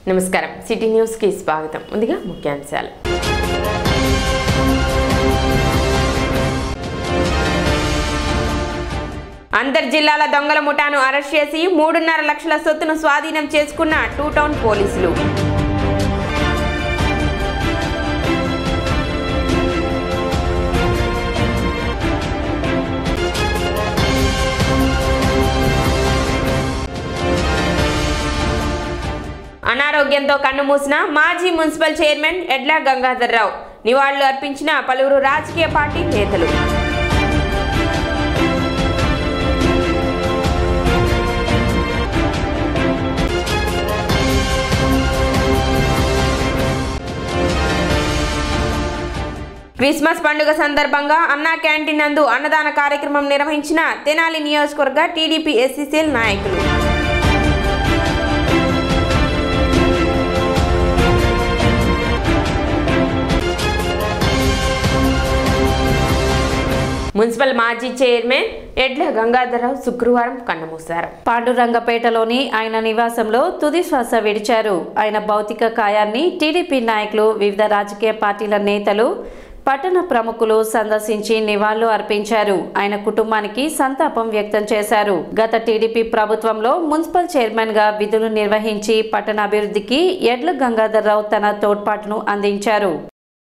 నమస్కారం city news కి స్వాగతం. ముందుగా ముఖ్యాంశాలు. అంతర్జిల్లాల దొంగల ముఠాను అరెస్ట్ చేసి 3.5 లక్షల సొత్తును స్వాధీనం చేసుకున్న టూ టౌన్ పోలీసులు. అనారోగ్యంతో కన్నుమూసిన మాజీ మున్సిపల్ చైర్మన్ ఎడ్ల గంగాధర్రావు నివాళులు అర్పించిన పలువురు రాజకీయ పార్టీ నేతలు. క్రిస్మస్ పండుగ సందర్భంగా అన్నా క్యాంటీన్ నందు అన్నదాన కార్యక్రమం నిర్వహించిన తెనాలి నియోజకవర్గ టీడీపీ ఎస్సీసీఎల్ నాయకులు. మున్సిపల్ మాజీ చైర్మన్ ఎడ్ల గంగాధర్రావు శుక్రవారం కన్నుమూశారు. పాండురంగపేటలోని ఆయన నివాసంలో తుది శ్వాస విడిచారు. ఆయన భౌతిక కాయాన్ని టీడీపీ నాయకులు, వివిధ రాజకీయ పార్టీల నేతలు, పట్టణ ప్రముఖులు సందర్శించి నివాళులు అర్పించారు. ఆయన కుటుంబానికి సంతాపం వ్యక్తం చేశారు. గత టీడీపీ ప్రభుత్వంలో మున్సిపల్ చైర్మన్ గా విధులు నిర్వహించి పట్టణ అభివృద్ధికి ఎడ్ల గంగాధర్రావు తన తోడ్పాటును అందించారు.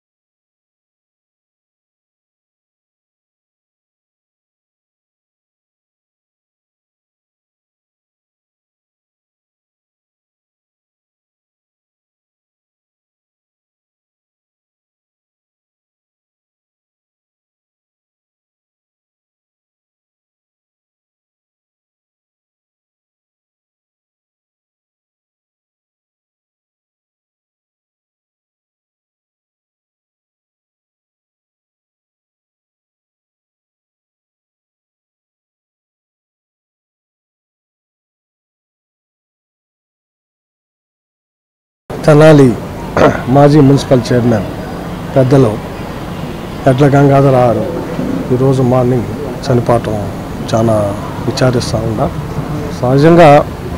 తెనాలి మాజీ మున్సిపల్ చైర్మన్ పెద్దలు ఎడ్ల గంగాధరరావు ఈరోజు మార్నింగ్ చనిపోవటం చాలా విచారిస్తూ ఉన్నా. సహజంగా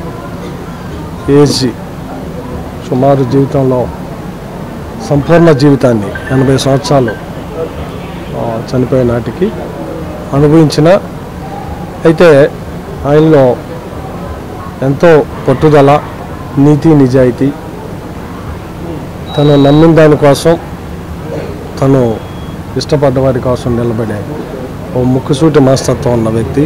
ఏజ్ సుమారు జీవితంలో సంపూర్ణ జీవితాన్ని 80 సంవత్సరాలు చనిపోయే నాటికి అనుభవించిన, అయితే ఆయనలో ఎంతో పట్టుదల, నీతి, నిజాయితీ, తను నమ్మిన దానికోసం, తను ఇష్టపడ్డ వారి కోసం నిలబడే ఓ ముక్కుసూటి మనస్తత్వం ఉన్న వ్యక్తి.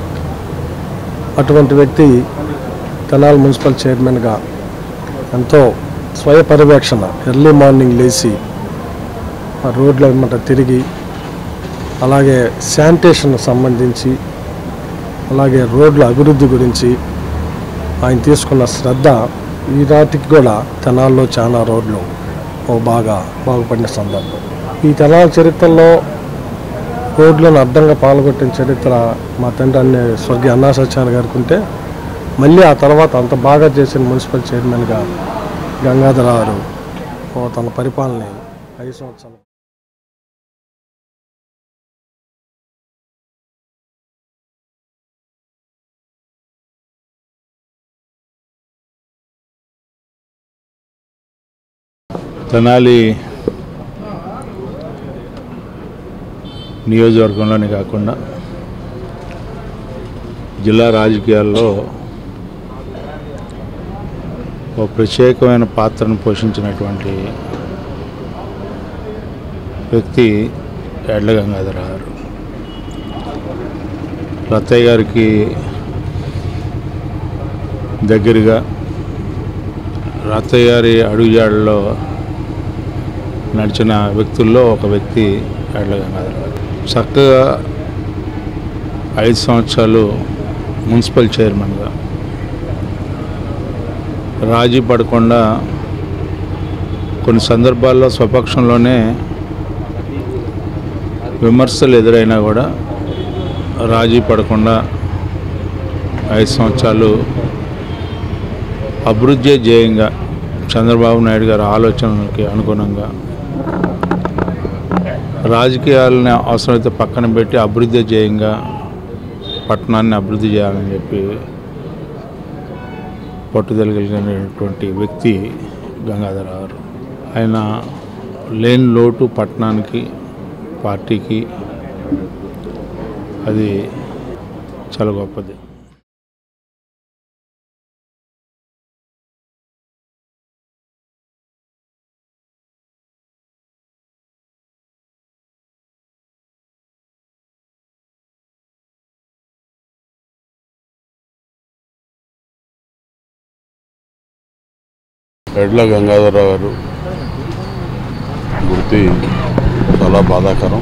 అటువంటి వ్యక్తి తెనాలి మున్సిపల్ చైర్మన్గా ఎంతో స్వయ పర్యవేక్షణ, ఎర్లీ మార్నింగ్ లేచి ఆ రోడ్ల వెంట తిరిగి, అలాగే శానిటేషన్ సంబంధించి, అలాగే రోడ్ల అభివృద్ధి గురించి ఆయన తీసుకున్న శ్రద్ధ ఈ నాటికి కూడా తెనాల్లో చాలా రోడ్లు బాగుపడిన సందర్భం. ఈ తెనాలి చరిత్రలో రోడ్లను అడ్డంగా పాల్గొట్టిన చరిత్ర మా తండ్రి స్వర్గీయ అన్నా సత్యనారాయణ గారికి ఉంటే, మళ్ళీ ఆ తర్వాత అంత బాగా చేసిన మున్సిపల్ చైర్మన్గా గంగాధరరావు తన పరిపాలన 5 సంవత్సరాలు. తెనాలి నియోజకవర్గంలోనే కాకుండా జిల్లా రాజకీయాల్లో ఒక ప్రత్యేకమైన పాత్రను పోషించినటువంటి వ్యక్తి ఎడ్ల గంగాధరరావు. రత్తయ్య గారికి దగ్గరగా, రత్తయ్య గారి అడుగుజాడల్లో నడిచిన వ్యక్తుల్లో ఒక వ్యక్తి ఎడ్ల గంగాధరరావు. చక్కగా 5 సంవత్సరాలు మున్సిపల్ చైర్మన్గా రాజీ పడకుండా, కొన్ని సందర్భాల్లో స్వపక్షంలోనే విమర్శలు ఎదురైనా కూడా రాజీ పడకుండా 5 సంవత్సరాలు అభివృద్ధి ధ్యేయంగా, చంద్రబాబు నాయుడు గారి ఆలోచనలకి అనుగుణంగా రాజకీయాలని అవసరమైతే పక్కన పెట్టి అభివృద్ధి ధ్యేయంగా పట్టణాన్ని అభివృద్ధి చేయాలని చెప్పి పట్టుదల కలిగినటువంటి వ్యక్తి గంగాధరరావు గారు. ఆయన లేని లోటు పట్టణానికి, పార్టీకి, అది చాలా గొప్పది. ఎడ్ల గంగాధరరావు గారు మృతి చాలా బాధాకరం.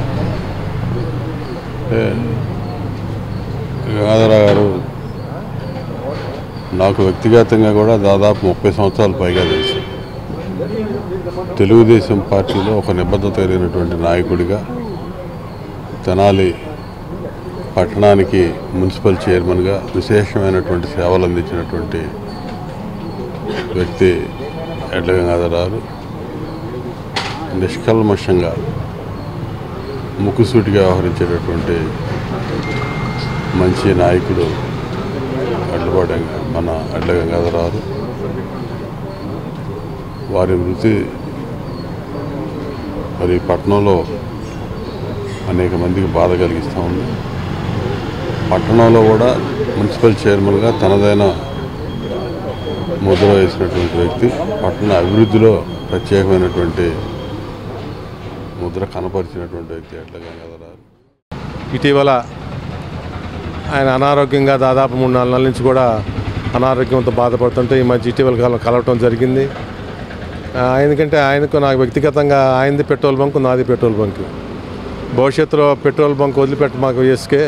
గంగాధరరావు గారు నాకు వ్యక్తిగతంగా కూడా దాదాపు 30 సంవత్సరాల పైగా తెలుసు. తెలుగుదేశం పార్టీలో ఒక నిబద్ధత కలిగినటువంటి నాయకుడిగా, తెనాలి పట్టణానికి మున్సిపల్ చైర్మన్గా విశేషమైనటువంటి సేవలు అందించినటువంటి వ్యక్తి ఎడ్ల గంగాధరరావు. నిష్కల్మషంగా ముక్కుసూటిగా వ్యవహరించేటటువంటి మంచి నాయకుడు మన ఎడ్ల గంగాధరరావు. వారి మృతి మరి పట్టణంలో అనేక మందికి బాధ కలిగిస్తూ ఉంది. పట్టణంలో కూడా మున్సిపల్ చైర్మన్గా తనదైన ముద్ర వేసినటువంటి వ్యక్తి, పట్టణ అభివృద్ధిలో ప్రత్యేకమైనటువంటి ముద్ర కనపరిచినటువంటి వ్యక్తి ఎడ్ల గంగాధరరావు. ఇటీవల ఆయన అనారోగ్యంగా దాదాపు 3-4 నెలల నుంచి కూడా అనారోగ్యంతో బాధపడుతుంటే ఈ మధ్య ఇటీవల కాలం కలవటం జరిగింది. ఎందుకంటే ఆయనకు నాకు వ్యక్తిగతంగా ఆయనది పెట్రోల్ బంక్, నాది పెట్రోల్ బంక్. భవిష్యత్తులో పెట్రోల్ బంక్ వదిలిపెట్టి మాకు వేసుకే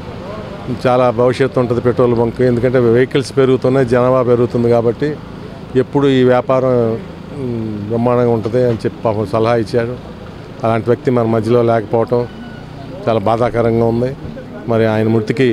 చాలా భవిష్యత్తు ఉంటుంది పెట్రోల్ బంక్. ఎందుకంటే వెహికల్స్ పెరుగుతున్నాయి, జనాభా పెరుగుతుంది కాబట్టి ఎప్పుడు ఈ వ్యాపారం బ్రహ్మాండంగా ఉంటుంది అని చెప్పి పాపం సలహా ఇచ్చాడు. అలాంటి వ్యక్తి మన మధ్యలో లేకపోవటం చాలా బాధాకరంగా ఉంది. మరి ఆయన మృతికి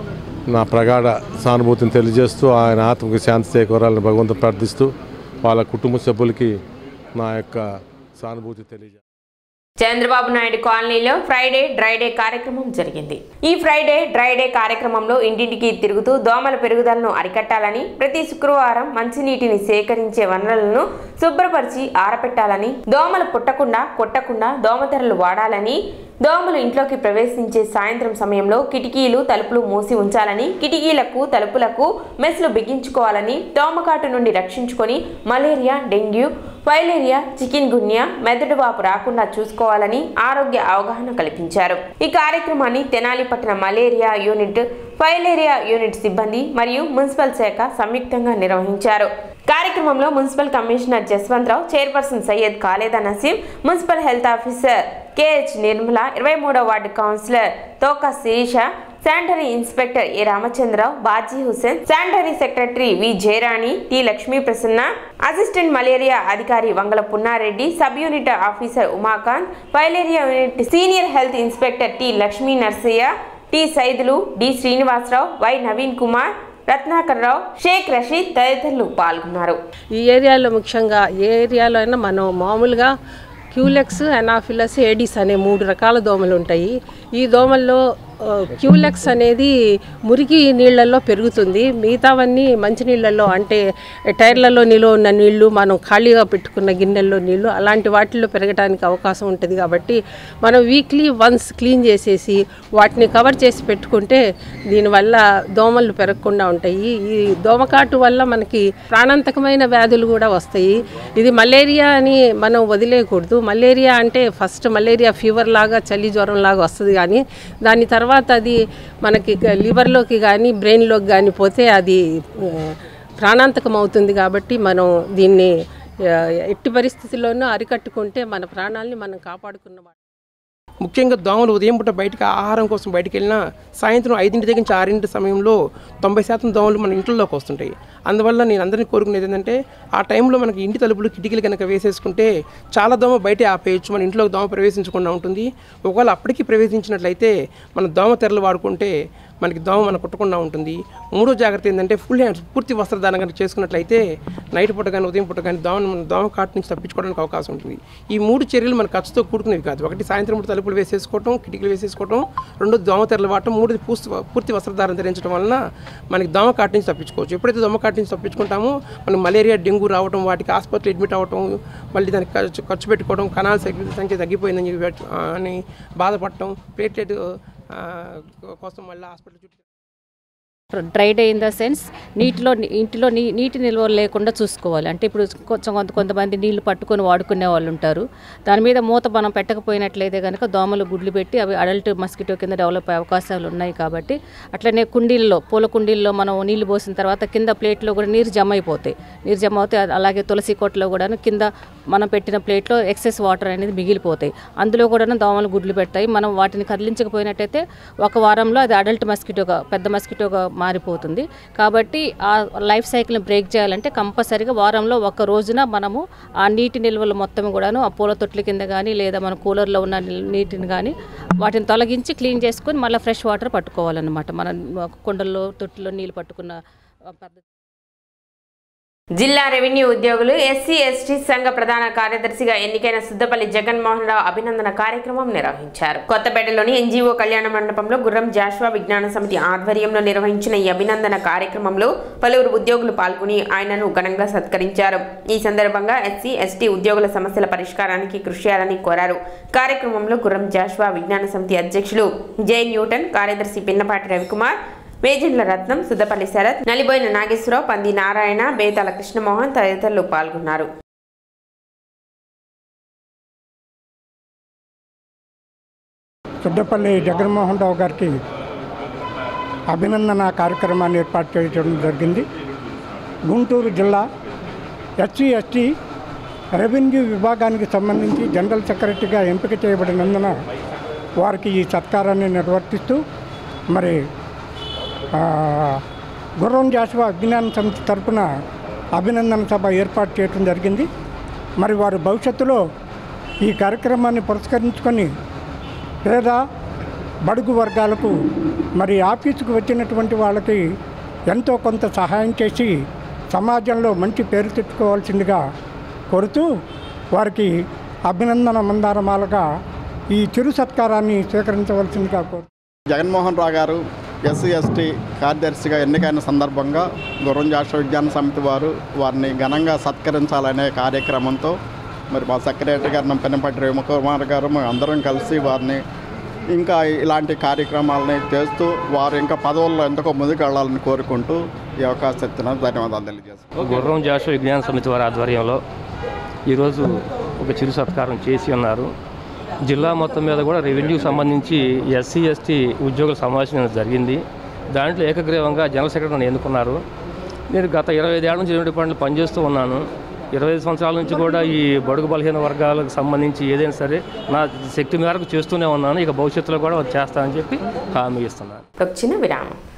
నా ప్రగాఢ సానుభూతిని తెలియజేస్తూ, ఆయన ఆత్మకి శాంతి చేకూరాలని భగవంతుని ప్రార్థిస్తూ, వాళ్ళ కుటుంబ సభ్యులకి నా యొక్క సానుభూతి తెలియజేస్తాను. చంద్రబాబు నాయుడు కాలనీలో ఫ్రైడే డ్రైడే కార్యక్రమం జరిగింది. ఈ ఫ్రైడే డ్రైడే కార్యక్రమంలో ఇంటింటికి తిరుగుతూ దోమల పెరుగుదలను అరికట్టాలని, ప్రతి శుక్రవారం మంచినీటిని సేకరించే వనరులను శుభ్రపరిచి ఆరపెట్టాలని, దోమలు పుట్టకుండా కొట్టకుండా దోమతెరలు వాడాలని, దోమలు ఇంట్లోకి ప్రవేశించే సాయంత్రం సమయంలో కిటికీలు తలుపులు మూసి ఉంచాలని, కిటికీలకు తలుపులకు మెస్లు బిగించుకోవాలని, దోమకాటు నుండి రక్షించుకొని malaria, dengue, filaria, chikungunya, మెదడువాపు రాకుండా చూసుకోవాలని ఆరోగ్య అవగాహన కల్పించారు. ఈ కార్యక్రమాన్ని తెనాలి పట్టణ మలేరియా యూనిట్, ఫైలేరియా యూనిట్ సిబ్బంది మరియు మున్సిపల్ శాఖ సంయుక్తంగా నిర్వహించారు. కార్యక్రమంలో municipal commissioner Jaswantharao, chairperson Syed Khaleda Naseem, municipal health officer KH Nirmala, 23వ ward councillor Thoka Sirisha, sanitary inspector A Ramachandrarao, Baji Hussain, sanitary secretary V Jayarani, T Lakshmi Prasanna, assistant malaria అధికారి Vangala Punnareddy, sub unit officer Umakant, filaria unit senior health inspector T Lakshmi Narsaiah, T Saidulu, D Srinivasarao, Y Naveen Kumar, Ratnakar Rao, Sheikh Rasheed తదితరులు పాల్గొన్నారు. ఈ ఏరియాలో ముఖ్యంగా ఏ ఏరియాలో అయినా మనం మామూలుగా క్యూలెక్స్, అనాఫిలస్, ఏడిస్ అనే 3 రకాల దోమలు ఉంటాయి. ఈ దోమల్లో క్యూలెక్స్ అనేది మురికి నీళ్ళల్లో పెరుగుతుంది. మిగతావన్నీ మంచినీళ్ళల్లో, అంటే టైర్లలో నిలువ ఉన్న నీళ్లు, మనం ఖాళీగా పెట్టుకున్న గిన్నెల్లో నీళ్లు, అలాంటి వాటిల్లో పెరగడానికి అవకాశం ఉంటుంది. కాబట్టి మనం వీక్లీ వన్స్ క్లీన్ చేసేసి వాటిని కవర్ చేసి పెట్టుకుంటే దీనివల్ల దోమలు పెరగకుండా ఉంటాయి. ఈ దోమకాటు వల్ల మనకి ప్రాణాంతకమైన వ్యాధులు కూడా వస్తాయి. ఇది మలేరియా అని మనం వదిలేయకూడదు. మలేరియా అంటే ఫస్ట్ మలేరియా ఫీవర్ లాగా, చలి జ్వరం లాగా వస్తుంది. కానీ దాని తర్వాత అది మనకి లివర్లోకి కానీ బ్రెయిన్లోకి కానీ పోతే అది ప్రాణాంతకం అవుతుంది. కాబట్టి మనం దీన్ని ఎట్టి పరిస్థితుల్లోనూ అరికట్టుకుంటే మన ప్రాణాలని మనం కాపాడుకున్నమాట. ముఖ్యంగా దోమలు ఉదయం పూట బయటకు ఆహారం కోసం బయటకు వెళ్ళినా సాయంత్రం 5 దగ్గర నుంచి 6 సమయంలో 90% దోమలు మన ఇంట్లోకి వస్తుంటాయి. అందువల్ల నేను అందరినీ కోరుకునేది ఏంటంటే ఆ టైంలో మనకి ఇంటి తలుపులు కిటికీలు కనుక వేసేసుకుంటే చాలా దోమ బయటే ఆపేయచ్చు, మన ఇంట్లోకి దోమ ప్రవేశించకుండా ఉంటుంది. ఒకవేళ అప్పటికి ప్రవేశించినట్లయితే మన దోమ తెరలు వాడుకుంటే మనకి దోమ మన కుట్టకుండా ఉంటుంది. మూడో జాగ్రత్త ఏంటంటే ఫుల్ హ్యాండ్స్ పూర్తి వస్త్రధారణ కనుక చేసుకున్నట్లయితే నైట్ పూట కానీ ఉదయం పూట కానీ దోమ కాటు నుంచి తప్పించుకోవడానికి అవకాశం ఉంటుంది. ఈ 3 చర్యలు మన ఖర్చుతో కూడుకునేవి కాదు. ఒకటి సాయంత్రం పూట తలుపులు వేసేసుకోవటం, కిటికీలు వేసేసుకోవటం, 2 దోమ తెరలు వాడటం, 3 పూర్తి వస్త్రధారణ ధరించడం వలన మనకి దోమ కాటు నుంచి తప్పించుకోవచ్చు. ఎప్పుడైతే దోమ కాటు నుంచి తప్పించుకుంటామో మనకి మలేరియా, డెంగ్యూ రావడం, వాటికి హాస్పిటల్ అడ్మిట్ అవ్వటం, మళ్ళీ దానికి ఖర్చు పెట్టుకోవడం, కణాల సంఖ్య తగ్గిపోయిందని అని బాధపడటం, ప్లేట్లెట్ కోసం మళ్ళీ హాస్పిటల్ చుట్టూ dry day in the sense ఇంటిలో నీటి నిల్వలు లేకుండా చూసుకోవాలి. అంటే ఇప్పుడు కొంతమంది నీళ్లు పట్టుకొని వాడుకునే వాళ్ళు ఉంటారు. దాని మీద మూత మనం పెట్టకపోయినట్లయితే కనుక దోమలు గుడ్లు పెట్టి అవి అడల్ట్ మస్కిటో కింద డెవలప్ అయ్యే అవకాశాలు ఉన్నాయి. కాబట్టి అట్లనే పూల కుండీల్లో మనం నీళ్లు పోసిన తర్వాత కింద ప్లేట్లో కూడా నీరు జమ అవుతాయి. అలాగే తులసి కోటలో కూడా కింద మనం పెట్టిన ప్లేట్లో ఎక్సెస్ వాటర్ అనేది మిగిలిపోతాయి. అందులో కూడా దోమలు గుడ్లు పెడతాయి. మనం వాటిని కదిలించకపోయినట్టయితే 1 వారంలో అది అడల్ట్ మస్కిటోగా, పెద్ద మస్కిటోగా మారిపోతుంది. కాబట్టి ఆ లైఫ్ సైకిల్ని బ్రేక్ చేయాలంటే కంపల్సరీగా వారంలో 1 రోజున మనము ఆ నీటి నిల్వలు మొత్తం కూడాను ఆ పూల తొట్ల కింద కానీ లేదా మన కూలర్లో ఉన్న నీటిని కానీ వాటిని తొలగించి క్లీన్ చేసుకొని మళ్ళీ ఫ్రెష్ వాటర్ పట్టుకోవాలన్నమాట. మన కుండల్లో తొట్టిలో నీళ్ళు పట్టుకున్న పద్ధతి. జిల్లా రెవెన్యూ ఉద్యోగులు ఎస్సీ ఎస్టీ సంఘ ప్రధాన కార్యదర్శిగా ఎన్నికైన సుద్దపల్లి జగన్మోహన్ రావు అభినందన కార్యక్రమం నిర్వహించారు. కొత్తపేటలోని ఎన్జీఓ కళ్యాణ మండపంలో గుర్రం జాషువా విజ్ఞాన సమితి ఆధ్వర్యంలో నిర్వహించిన ఈ అభినందన కార్యక్రమంలో పలువురు ఉద్యోగులు పాల్గొని ఆయనను ఘనంగా సత్కరించారు. ఈ సందర్భంగా ఎస్సీ ఎస్టీ ఉద్యోగుల సమస్యల పరిష్కారానికి కృషి చేయాలని కోరారు. కార్యక్రమంలో గుర్రం జాషువా విజ్ఞాన సమితి అధ్యక్షులు జే న్యూటన్, కార్యదర్శి పిన్నపాటి రవికుమార్, వేజెండ్ల రత్నం, సుద్దపల్లి శరత్, నలిబోయిన నాగేశ్వరరావు, పంది నారాయణ, బేతాల కృష్ణమోహన్ తదితరులు పాల్గొన్నారు. సుద్దపల్లి జగన్మోహన్ రావు గారికి అభినందన కార్యక్రమాన్ని ఏర్పాటు చేయడం జరిగింది. గుంటూరు జిల్లా ఎస్సీ ఎస్టీ రెవెన్యూ విభాగానికి సంబంధించి జనరల్ సెక్రటరీగా ఎంపిక చేయబడినందున వారికి ఈ సత్కారాన్ని నిర్వర్తిస్తూ మరి గుర్రం జాషువా విజ్ఞాన సమితి తరఫున అభినందన సభ ఏర్పాటు చేయడం జరిగింది. మరి వారు భవిష్యత్తులో ఈ కార్యక్రమాన్ని పురస్కరించుకొని పేద బడుగు వర్గాలకు మరి ఆఫీసుకు వచ్చినటువంటి వాళ్ళకి ఎంతో కొంత సహాయం చేసి సమాజంలో మంచి పేరు తెచ్చుకోవాల్సిందిగా కోరుతూ వారికి అభినందన మందారమాలగా ఈ చిరు సత్కారాన్ని స్వీకరించవలసిందిగా కోరు. జగన్మోహన్ రావు గారు ఎస్సీ ఎస్టీ కార్యదర్శిగా ఎన్నికైన సందర్భంగా గుర్రం జాషువా విజ్ఞాన సమితి వారిని ఘనంగా సత్కరించాలనే కార్యక్రమంతో మరి మా సెక్రటరీ గారు పిన్నపాటి రవికుమార్ గారు మేము అందరం కలిసి వారిని ఇంకా ఇలాంటి కార్యక్రమాలని చేస్తూ వారు ఇంకా పదవుల్లో ఎంతకో ముందుకు వెళ్ళాలని కోరుకుంటూ ఈ అవకాశం ఇస్తున్నారు. ధన్యవాదాలు తెలియజేస్తాను. గుర్రం జాషువా విజ్ఞాన సమితి వారి ఆధ్వర్యంలో ఈరోజు ఒక చిరు సత్కారం చేసి ఉన్నారు. జిల్లా మొత్తం మీద కూడా రెవెన్యూకి సంబంధించి ఎస్సీ ఎస్టీ ఉద్యోగుల సమావేశం జరిగింది. దాంట్లో ఏకగ్రీవంగా జనరల్ సెక్రటరీని ఎన్నుకున్నారు. నేను గత 25 ఏళ్ల నుంచి రెవెన్యూ డిపార్ట్మెంట్లో పనిచేస్తూ ఉన్నాను. 25 సంవత్సరాల నుంచి కూడా ఈ బడుగు బలహీన వర్గాలకు సంబంధించి ఏదైనా సరే నా శక్తి మేరకు చేస్తూనే ఉన్నాను. ఇక భవిష్యత్తులో కూడా చేస్తానని చెప్పి హామీ ఇస్తున్నాను. చిన్న విరామం.